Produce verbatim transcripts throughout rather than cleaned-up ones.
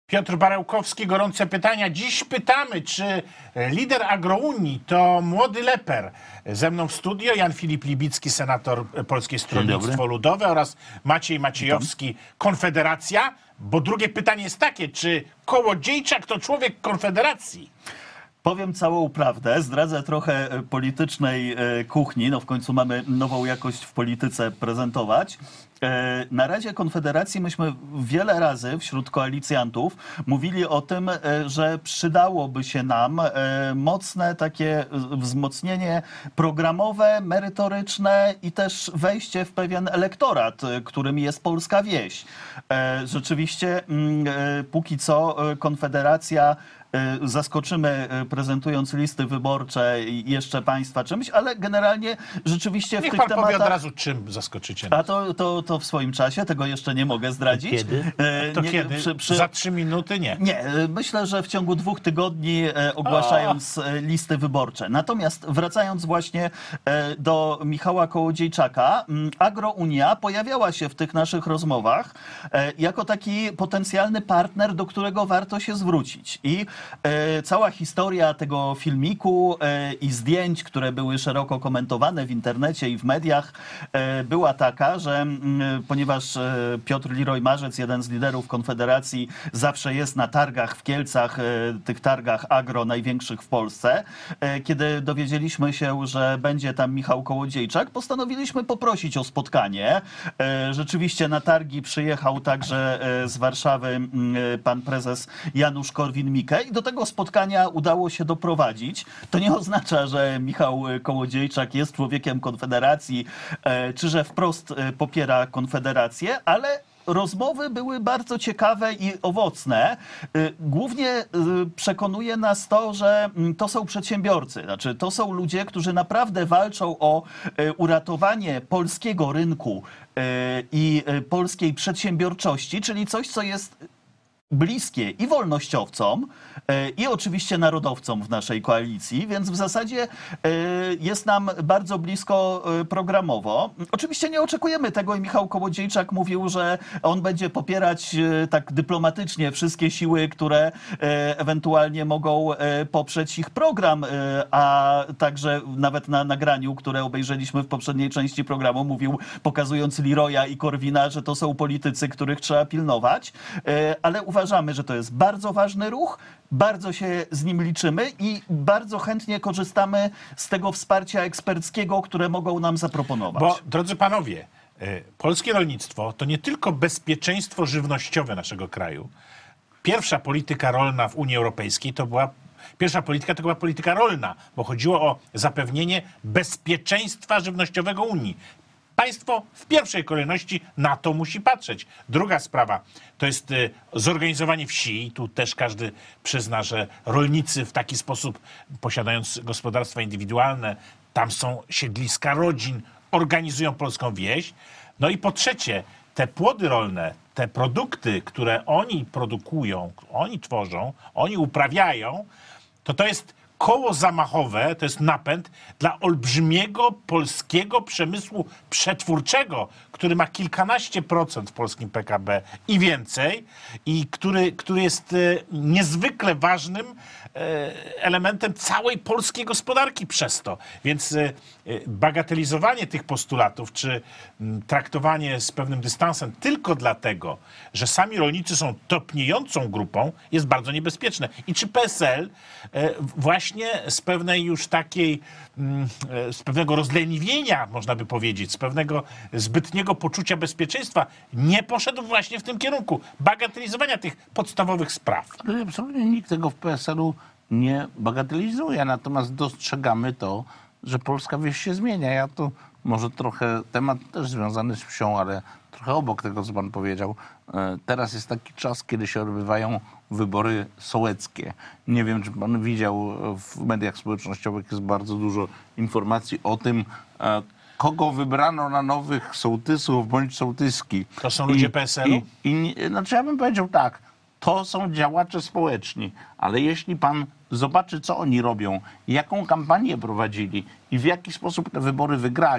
Piotr Barełkowski, gorące pytania. Dziś pytamy, czy lider Agrounii to młody leper. Ze mną w studio Jan Filip Libicki, senator Polskie Stronnictwo Ludowe, oraz Maciej Maciejowski, Konfederacja. Bo drugie pytanie jest takie, czy Kołodziejczak to człowiek Konfederacji? Powiem całą prawdę, zdradzę trochę politycznej kuchni, no w końcu mamy nową jakość w polityce prezentować. Na Radzie Konfederacji myśmy wiele razy wśród koalicjantów mówili o tym, że przydałoby się nam mocne takie wzmocnienie programowe, merytoryczne i też wejście w pewien elektorat, którym jest polska wieś. Rzeczywiście póki co Konfederacja, zaskoczymy prezentując listy wyborcze jeszcze państwa czymś, ale generalnie rzeczywiście w Niech tych pan tematach... powie od razu, czym zaskoczycie. A to, to, to w swoim czasie, tego jeszcze nie mogę zdradzić. Kiedy? To nie, kiedy? Przy, przy... Za trzy minuty? Nie. Nie, myślę, że w ciągu dwóch tygodni ogłaszając o. listy wyborcze. Natomiast wracając właśnie do Michała Kołodziejczaka, Agrounia pojawiała się w tych naszych rozmowach jako taki potencjalny partner, do którego warto się zwrócić. I cała historia tego filmiku i zdjęć, które były szeroko komentowane w internecie i w mediach, była taka, że ponieważ Piotr Liroy-Marzec, jeden z liderów Konfederacji, zawsze jest na targach w Kielcach, tych targach agro największych w Polsce, kiedy dowiedzieliśmy się, że będzie tam Michał Kołodziejczak, postanowiliśmy poprosić o spotkanie. Rzeczywiście na targi przyjechał także z Warszawy pan prezes Janusz Korwin-Mikke i do tego spotkania udało się doprowadzić. To nie oznacza, że Michał Kołodziejczak jest człowiekiem Konfederacji, czy że wprost popiera Konfederację, ale rozmowy były bardzo ciekawe i owocne. Głównie przekonuje nas to, że to są przedsiębiorcy. Znaczy, to są ludzie, którzy naprawdę walczą o uratowanie polskiego rynku i polskiej przedsiębiorczości, czyli coś, co jest bliskie i wolnościowcom, i oczywiście narodowcom w naszej koalicji, więc w zasadzie jest nam bardzo blisko programowo. Oczywiście nie oczekujemy tego i Michał Kołodziejczak mówił, że on będzie popierać tak dyplomatycznie wszystkie siły, które ewentualnie mogą poprzeć ich program, a także nawet na nagraniu, które obejrzeliśmy w poprzedniej części programu, mówił, pokazując Liroya i Korwina, że to są politycy, których trzeba pilnować, ale uważamy, że to jest bardzo ważny ruch, bardzo się z nim liczymy i bardzo chętnie korzystamy z tego wsparcia eksperckiego, które mogą nam zaproponować. Bo, drodzy panowie, polskie rolnictwo to nie tylko bezpieczeństwo żywnościowe naszego kraju. Pierwsza polityka rolna w Unii Europejskiej to była Pierwsza polityka to była polityka rolna, bo chodziło o zapewnienie bezpieczeństwa żywnościowego Unii. Państwo w pierwszej kolejności na to musi patrzeć. Druga sprawa to jest y, zorganizowanie wsi. I tu też każdy przyzna, że rolnicy w taki sposób, posiadając gospodarstwa indywidualne, tam są siedliska rodzin, organizują polską wieś. No i po trzecie, te płody rolne, te produkty, które oni produkują, oni tworzą, oni uprawiają, to to jest koło zamachowe, to jest napęd dla olbrzymiego polskiego przemysłu przetwórczego, który ma kilkanaście procent w polskim P K B i więcej, i który, który jest niezwykle ważnym elementem całej polskiej gospodarki przez to. Więc bagatelizowanie tych postulatów, czy traktowanie z pewnym dystansem tylko dlatego, że sami rolnicy są topniejącą grupą, jest bardzo niebezpieczne. I czy P S L właśnie z pewnej już takiej, z pewnego rozleniwienia, można by powiedzieć, z pewnego zbytniego poczucia bezpieczeństwa nie poszedł właśnie w tym kierunku bagatelizowania tych podstawowych spraw? Absolutnie nikt tego w P S L-u nie bagatelizuje, natomiast dostrzegamy to, że polska wieś się zmienia. Ja to może trochę, temat też związany z wsią, ale trochę obok tego, co pan powiedział. Teraz jest taki czas, kiedy się odbywają wybory sołeckie. Nie wiem, czy pan widział, w mediach społecznościowych jest bardzo dużo informacji o tym, kogo wybrano na nowych sołtysów bądź sołtyski. To są ludzie P S L-u? I, i, znaczy ja bym powiedział tak, to są działacze społeczni, ale jeśli pan zobaczy, co oni robią, jaką kampanię prowadzili i w jaki sposób te wybory wygrali,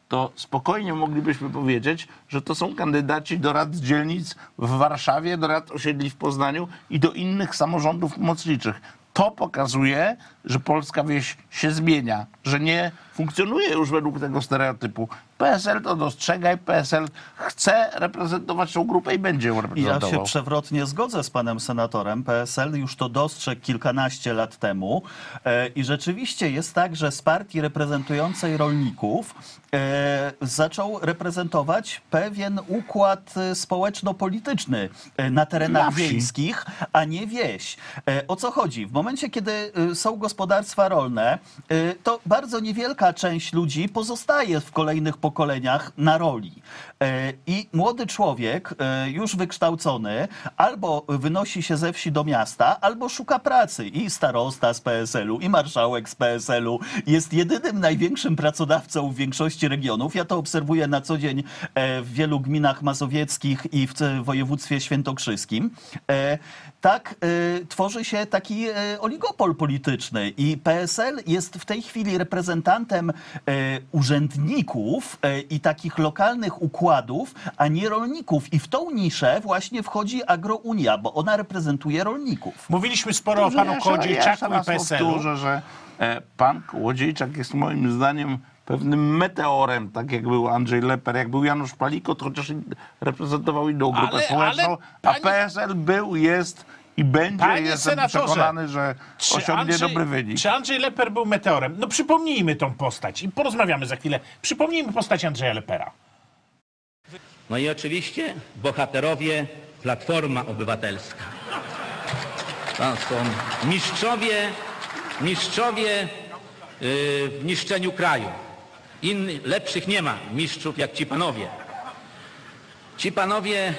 to spokojnie moglibyśmy powiedzieć, że to są kandydaci do rad dzielnic w Warszawie, do rad osiedli w Poznaniu i do innych samorządów pomocniczych. To pokazuje, że polska wieś się zmienia, że nie funkcjonuje już według tego stereotypu. P S L to dostrzega i P S L chce reprezentować tą grupę i będzie ją reprezentował. Ja się przewrotnie zgodzę z panem senatorem. P S L już to dostrzegł kilkanaście lat temu e, i rzeczywiście jest tak, że z partii reprezentującej rolników e, zaczął reprezentować pewien układ społeczno-polityczny e, na terenach Na wsi. wiejskich, a nie wieś. E, o co chodzi? W momencie, kiedy e, są gospodarstwa rolne, e, to bardzo niewielka część ludzi pozostaje w kolejnych pokoleniach na roli. E, I młody człowiek, e, już wykształcony, albo wynosi się ze wsi do miasta, albo szuka pracy. I starosta z P S L u, i marszałek z P S L u jest jedynym największym pracodawcą w większości regionów. Ja to obserwuję na co dzień e, w wielu gminach mazowieckich i w c- województwie świętokrzyskim. E, Tak e, tworzy się taki e, oligopol polityczny i P S L jest w tej chwili reprezentantem e, urzędników e, i takich lokalnych układów, a nie rolników. I w tą niszę właśnie wchodzi Agrounia, bo ona reprezentuje rolników. Mówiliśmy sporo o Że panu ja jeszcze- Kołodziejczaku jeszcze i raz P S L u. powtórzę, że e, pan Kołodziejczak jest moim zdaniem pewnym meteorem, tak jak był Andrzej Leper, jak był Janusz Palikot, chociaż in- reprezentował inną grupę Ale- społeczną, ale a panie- P S L był, jest i będzie, Panie jestem senatorze, przekonany, że Czy osiągnie Andrzej, dobry wynik. czy Andrzej Leper był meteorem? No przypomnijmy tą postać i porozmawiamy za chwilę. Przypomnijmy postać Andrzeja Lepera. No i oczywiście bohaterowie Platforma Obywatelska. To są mistrzowie, mistrzowie yy, w niszczeniu kraju. Innych, lepszych nie ma mistrzów jak ci panowie. Ci panowie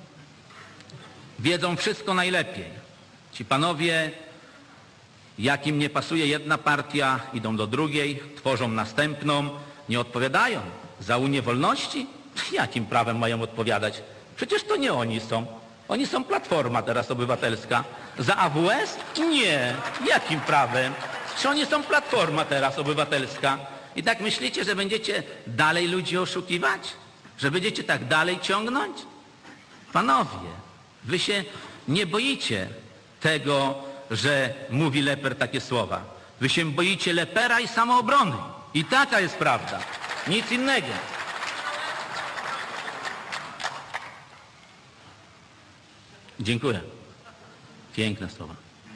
wiedzą wszystko najlepiej. Ci panowie, jak im nie pasuje jedna partia, idą do drugiej, tworzą następną, nie odpowiadają za Unię Wolności. Jakim prawem mają odpowiadać? Przecież to nie oni są. Oni są Platforma teraz Obywatelska. Za A W S? Nie. Jakim prawem? Czy oni są Platforma teraz Obywatelska? I tak myślicie, że będziecie dalej ludzi oszukiwać? Że będziecie tak dalej ciągnąć? Panowie, wy się nie boicie tego, że mówi Leper takie słowa. Wy się boicie Lepera i samoobrony. I taka jest prawda. Nic innego. Dziękuję. Piękne słowa.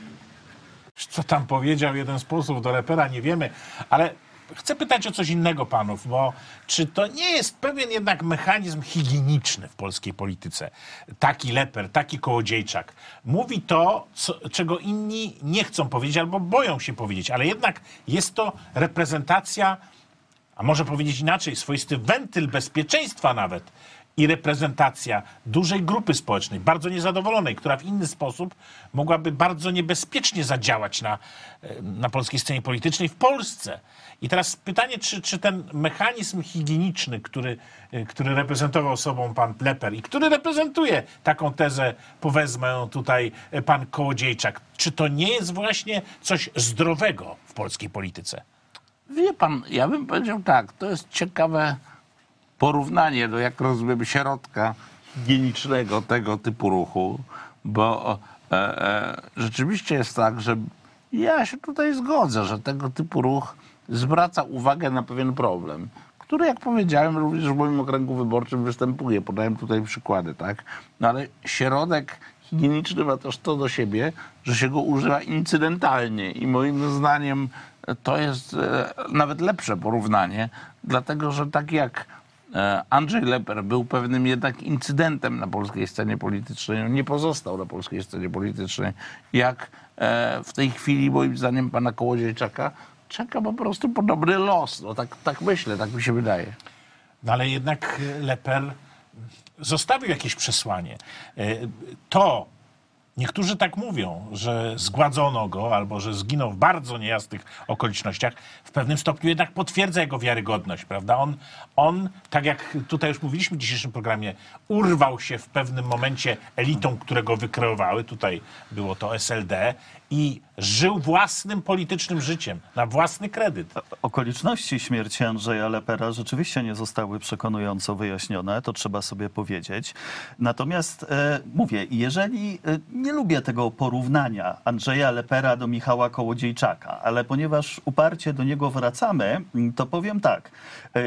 Co tam powiedział jeden z posłów do Lepera, nie wiemy, ale chcę pytać o coś innego panów, bo czy to nie jest pewien jednak mechanizm higieniczny w polskiej polityce? Taki Leper, taki Kołodziejczak mówi to, co, czego inni nie chcą powiedzieć albo boją się powiedzieć, ale jednak jest to reprezentacja, a może powiedzieć inaczej, swoisty wentyl bezpieczeństwa nawet, i reprezentacja dużej grupy społecznej, bardzo niezadowolonej, która w inny sposób mogłaby bardzo niebezpiecznie zadziałać na, na polskiej scenie politycznej w Polsce. I teraz pytanie, czy, czy ten mechanizm higieniczny, który, który reprezentował sobą pan Leper i który reprezentuje taką tezę, powezmę tutaj pan Kołodziejczak, czy to nie jest właśnie coś zdrowego w polskiej polityce? Wie pan, ja bym powiedział tak, to jest ciekawe porównanie do, jak rozumiem, środka higienicznego tego typu ruchu, bo e, e, rzeczywiście jest tak, że ja się tutaj zgodzę, że tego typu ruch zwraca uwagę na pewien problem, który, jak powiedziałem, również w moim okręgu wyborczym występuje. Podałem tutaj przykłady, tak? No ale środek higieniczny ma też to do siebie, że się go używa incydentalnie i moim zdaniem to jest e, nawet lepsze porównanie, dlatego że tak jak Andrzej Leper był pewnym jednak incydentem na polskiej scenie politycznej. On nie pozostał na polskiej scenie politycznej. Jak w tej chwili, moim zdaniem, pana Kołodziejczaka czeka po prostu podobny los. No, tak, tak myślę, tak mi się wydaje. No ale jednak Leper zostawił jakieś przesłanie. To, niektórzy tak mówią, że zgładzono go albo że zginął w bardzo niejasnych okolicznościach, w pewnym stopniu jednak potwierdza jego wiarygodność, prawda? On, on, tak jak tutaj już mówiliśmy w dzisiejszym programie, urwał się w pewnym momencie elitom, które go wykreowały. Tutaj było to S L D i żył własnym politycznym życiem, na własny kredyt. Okoliczności śmierci Andrzeja Lepera rzeczywiście nie zostały przekonująco wyjaśnione, to trzeba sobie powiedzieć. Natomiast e, mówię, jeżeli e, nie lubię tego porównania Andrzeja Lepera do Michała Kołodziejczaka, ale ponieważ uparcie do niego wracamy, to powiem tak. E,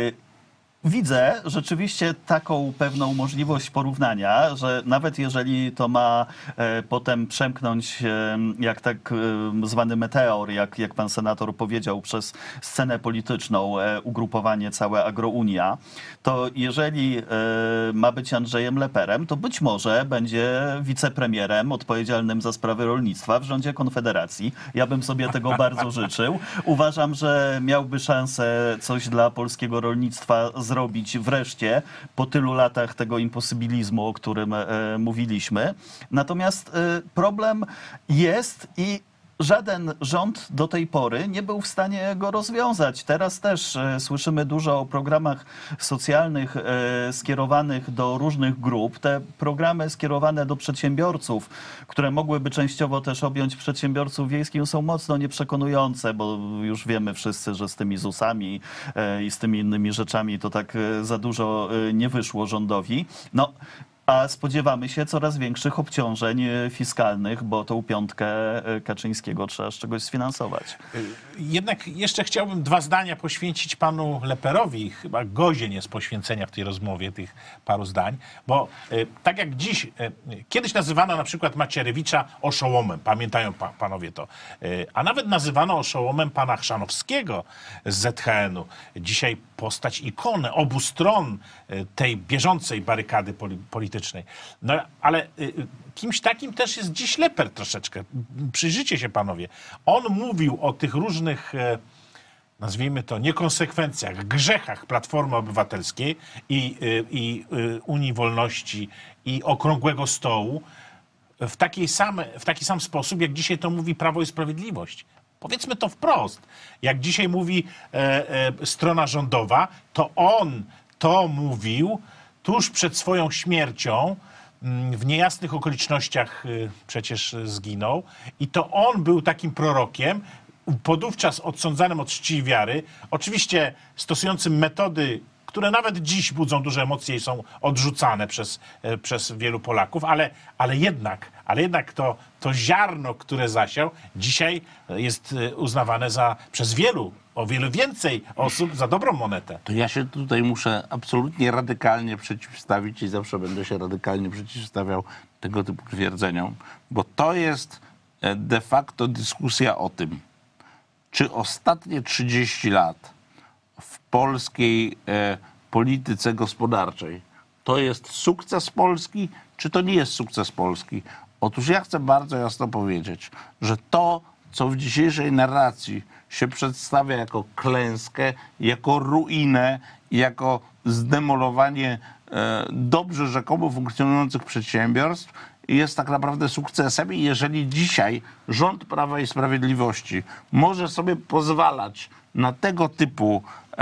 Widzę rzeczywiście taką pewną możliwość porównania, że nawet jeżeli to ma e, potem przemknąć e, jak tak e, zwany meteor, jak, jak pan senator powiedział, przez scenę polityczną, e, ugrupowanie całe Agrounia, to jeżeli e, ma być Andrzejem Leperem, to być może będzie wicepremierem odpowiedzialnym za sprawy rolnictwa w rządzie Konfederacji. Ja bym sobie tego bardzo życzył. Uważam, że miałby szansę coś dla polskiego rolnictwa zrobić wreszcie po tylu latach tego imposybilizmu, o którym e, mówiliśmy. Natomiast e, problem jest i żaden rząd do tej pory nie był w stanie go rozwiązać. Teraz też e, słyszymy dużo o programach socjalnych e, skierowanych do różnych grup. Te programy skierowane do przedsiębiorców, które mogłyby częściowo też objąć przedsiębiorców wiejskich, są mocno nieprzekonujące, bo już wiemy wszyscy, że z tymi zusami e, i z tymi innymi rzeczami to tak e, za dużo e, nie wyszło rządowi. No, a spodziewamy się coraz większych obciążeń fiskalnych, bo tą piątkę Kaczyńskiego trzeba z czegoś sfinansować. Jednak jeszcze chciałbym dwa zdania poświęcić panu Leperowi. Chyba godzien jest poświęcenia w tej rozmowie tych paru zdań, bo y, tak jak dziś, y, kiedyś nazywano na przykład Macierewicza oszołomem, pamiętają pa, panowie to, y, a nawet nazywano oszołomem pana Chrzanowskiego z zet ha en u. Dzisiaj postać ikony obu stron y, tej bieżącej barykady poli politycznej. No ale y, kimś takim też jest dziś Leper troszeczkę. Przyjrzyjcie się panowie. On mówił o tych różnych, e, nazwijmy to, niekonsekwencjach, grzechach Platformy Obywatelskiej i, y, i y, Unii Wolności i Okrągłego Stołu w, takiej same, w taki sam sposób, jak dzisiaj to mówi Prawo i Sprawiedliwość. Powiedzmy to wprost. Jak dzisiaj mówi e, e, strona rządowa, to on to mówił tuż przed swoją śmiercią, w niejasnych okolicznościach przecież zginął i to on był takim prorokiem, podówczas odsądzanym od czci i wiary, oczywiście stosującym metody, które nawet dziś budzą duże emocje i są odrzucane przez, przez wielu Polaków, ale, ale jednak, ale jednak to, to ziarno, które zasiał, dzisiaj jest uznawane za, przez wielu, o wiele więcej osób za dobrą monetę. To ja się tutaj muszę absolutnie radykalnie przeciwstawić i zawsze będę się radykalnie przeciwstawiał tego typu twierdzeniom, bo to jest de facto dyskusja o tym, czy ostatnie trzydzieści lat w polskiej e, polityce gospodarczej to jest sukces Polski, czy to nie jest sukces Polski. Otóż ja chcę bardzo jasno powiedzieć, że to, co w dzisiejszej narracji się przedstawia jako klęskę, jako ruinę, jako zdemolowanie e, dobrze rzekomo funkcjonujących przedsiębiorstw, jest tak naprawdę sukcesem. I jeżeli dzisiaj rząd Prawa i Sprawiedliwości może sobie pozwalać na tego typu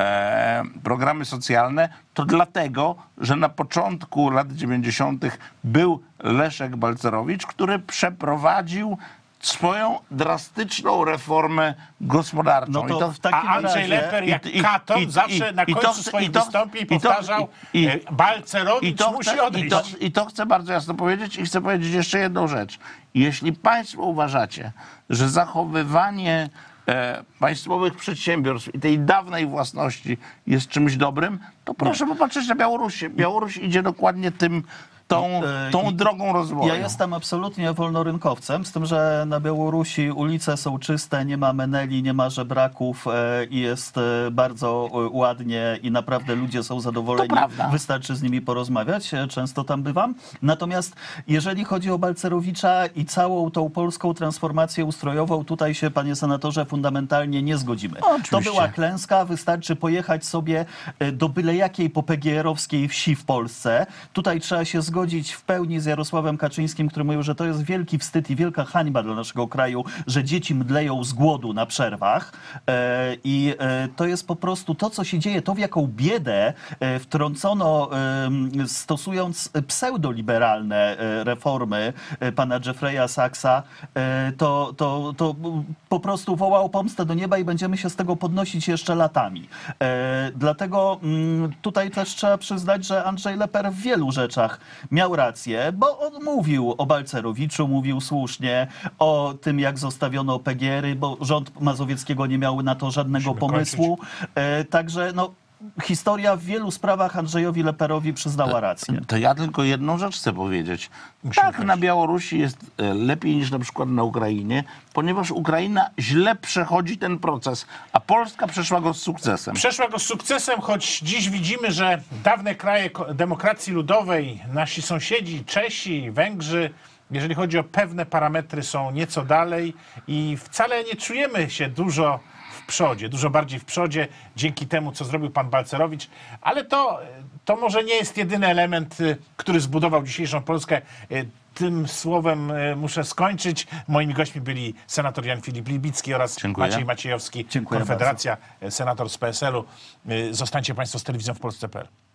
e, programy socjalne, to dlatego, że na początku lat dziewięćdziesiątych był Leszek Balcerowicz, który przeprowadził swoją drastyczną reformę gospodarczą. No to I to, w takim a Andrzej razie... Leper jak i- i- katon i- zawsze i- na i to końcu chce- swoich i to- wystąpień i to- powtarzał i- i- e, Balcerowicz to musi chcę, odejść. I to, I to chcę bardzo jasno powiedzieć i chcę powiedzieć jeszcze jedną rzecz. Jeśli państwo uważacie, że zachowywanie e, państwowych przedsiębiorstw i tej dawnej własności jest czymś dobrym, to proszę popatrzeć na Białoruś. Białoruś idzie dokładnie tym, tą, tą I- drogą rozwoju. Ja jestem absolutnie wolnorynkowcem, z tym, że na Białorusi ulice są czyste, nie ma meneli, nie ma żebraków e, i jest e, bardzo e, ładnie i naprawdę ludzie są zadowoleni. To prawda. Wystarczy z nimi porozmawiać, e, często tam bywam. Natomiast jeżeli chodzi o Balcerowicza i całą tą polską transformację ustrojową, tutaj się, panie senatorze, fundamentalnie nie zgodzimy. No, oczywiście. To była klęska, wystarczy pojechać sobie e, do byle jakiej po pe gie erowskiej wsi w Polsce. Tutaj trzeba się zgodzić zgodzić w pełni z Jarosławem Kaczyńskim, który mówił, że to jest wielki wstyd i wielka hańba dla naszego kraju, że dzieci mdleją z głodu na przerwach. E, I e, to jest po prostu to, co się dzieje, to w jaką biedę e, wtrącono, e, stosując pseudoliberalne e, reformy e, pana Jeffrey'a Saxa, e, to, to, to po prostu wołał pomstę do nieba i będziemy się z tego podnosić jeszcze latami. E, dlatego m, tutaj też trzeba przyznać, że Andrzej Leper w wielu rzeczach miał rację, bo on mówił o Balcerowiczu, mówił słusznie, o tym, jak zostawiono P G R-y, bo rząd Mazowieckiego nie miał na to żadnego Musimy pomysłu. E, także no, historia w wielu sprawach Andrzejowi Leperowi przyznała rację. To ja tylko jedną rzecz chcę powiedzieć. Musimy Tak, kończyć. na Białorusi jest e, lepiej niż na przykład na Ukrainie, ponieważ Ukraina źle przechodzi ten proces, a Polska przeszła go z sukcesem. Przeszła go z sukcesem, choć dziś widzimy, że dawne kraje ko- demokracji ludowej, nasi sąsiedzi, Czesi, Węgrzy, jeżeli chodzi o pewne parametry, są nieco dalej i wcale nie czujemy się dużo w przodzie, dużo bardziej w przodzie dzięki temu, co zrobił pan Balcerowicz, ale to, to może nie jest jedyny element, y, który zbudował dzisiejszą Polskę. Y, Tym słowem y, muszę skończyć. Moimi gośćmi byli senator Jan Filip Libicki oraz Dziękuję. Maciej Maciejowski, Dziękuję Konfederacja, senator z P S L-u. Y, Zostańcie państwo z telewizją w Polsce kropka p l.